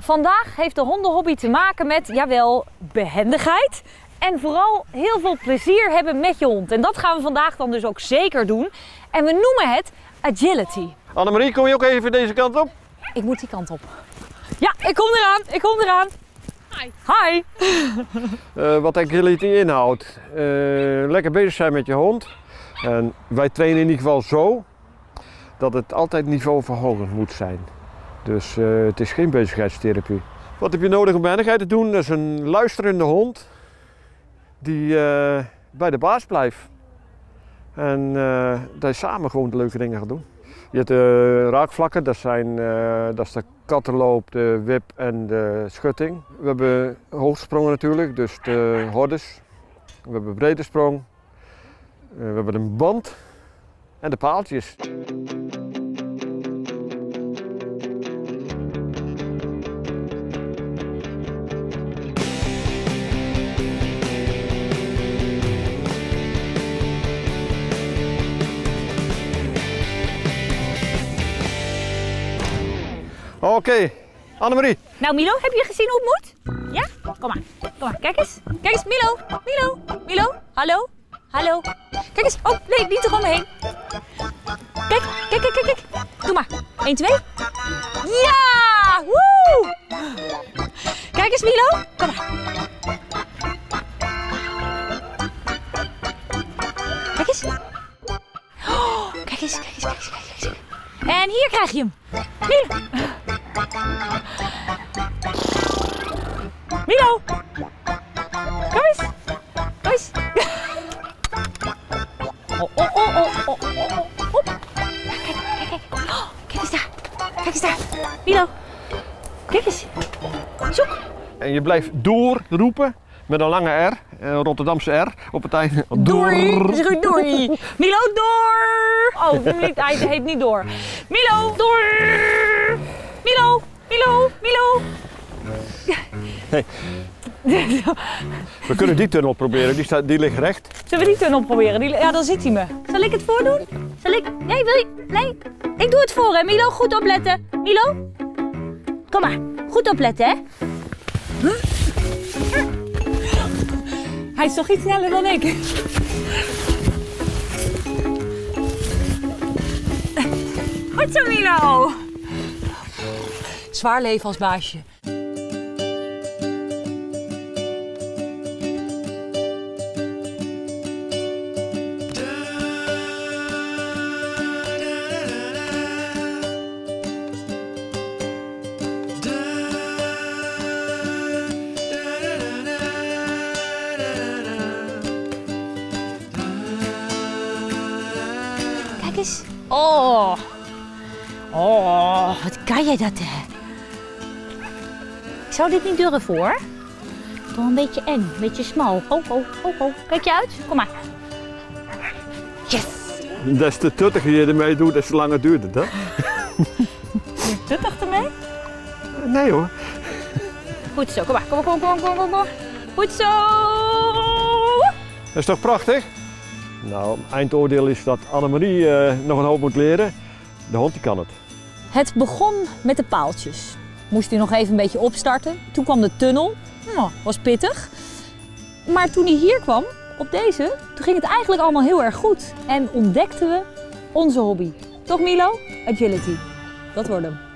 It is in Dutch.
Vandaag heeft de hondenhobby te maken met, jawel, behendigheid. En vooral heel veel plezier hebben met je hond. En dat gaan we vandaag dan dus ook zeker doen. En we noemen het agility. Annemarie, kom je ook even deze kant op? Ik moet die kant op. Ja, ik kom eraan. Hi. Hi. Wat agility inhoudt. Lekker bezig zijn met je hond. En wij trainen in ieder geval zo dat het altijd niveauverhogend moet zijn. Dus het is geen bezigheidstherapie. Wat heb je nodig om behendigheid te doen? Dat is een luisterende hond die bij de baas blijft. En dat je samen gewoon de leuke dingen gaat doen. Je hebt raakvlakken, dat is de kattenloop, de wip en de schutting. We hebben hoogsprongen natuurlijk, dus de hordes. We hebben brede sprong. We hebben een band en de paaltjes. Oké, Annemarie. Nou Milo, heb je gezien hoe het moet? Ja? Kom maar, kijk eens. Kijk eens, Milo. Hallo. Kijk eens, oh nee, niet eromheen. Kijk. Doe maar. 1, 2. Ja! Woe! Kijk eens Milo, kom maar. Kijk eens. Oh, kijk eens. En hier krijg je hem. Milo! Kom eens. Oh. Kijk eens daar. Milo. Kijk eens. Zoek. En je blijft doorroepen met een lange R, een Rotterdamse R op het einde. Doei. Milo, door. Oh, hij heet niet door. Milo, door. Milo. Hey. We kunnen die tunnel proberen, die ligt recht. Zullen we die tunnel proberen? Ja, dan ziet hij me. Zal ik het voordoen? Nee, wil je? Nee. Ik doe het voor, hè. Milo, goed opletten. Milo? Kom maar. Goed opletten, hè. Hij is toch iets sneller dan ik. Goed zo, Milo. Zwaar leven als baasje. Kijk eens. Oh, wat kan jij dat, hè? Ik zou dit niet durven, hoor. Toch een beetje eng, een beetje smal. Ho. Kijk je uit? Kom maar. Yes! Des te tuttiger je ermee doet, des te langer duurt het, hè? Je tuttigt ermee? Nee hoor. Goed zo, kom maar. Goed zo! Dat is toch prachtig? Nou, eindoordeel is dat Annemarie nog een hoop moet leren. De hond die kan het. Het begon met de paaltjes. Moest hij nog even een beetje opstarten. Toen kwam de tunnel. Was pittig. Maar toen hij hier kwam, op deze, toen ging het eigenlijk allemaal heel erg goed. En ontdekten we onze hobby. Toch Milo? Agility. Dat wordt hem.